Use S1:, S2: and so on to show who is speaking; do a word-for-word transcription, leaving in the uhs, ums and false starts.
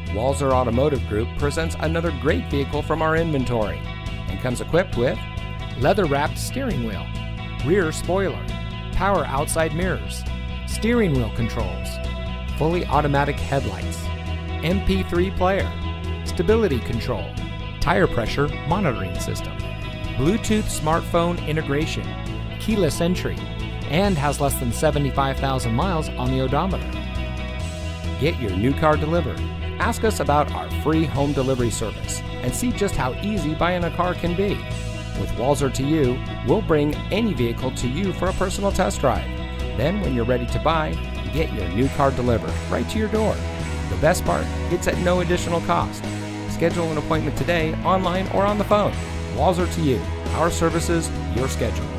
S1: Walser Automotive Group presents another great vehicle from our inventory and comes equipped with
S2: leather-wrapped steering wheel, rear spoiler, power outside mirrors, steering wheel controls, fully automatic headlights, M P three player, stability control, tire pressure monitoring system, Bluetooth smartphone integration, keyless entry, and has less than seventy-five thousand miles on the odometer.
S1: Get your new car delivered. Ask us about our free home delivery service and see just how easy buying a car can be. With Walser to You, we'll bring any vehicle to you for a personal test drive. Then when you're ready to buy, get your new car delivered right to your door. The best part, it's at no additional cost. Schedule an appointment today, online or on the phone. Walser to You, our services, your schedule.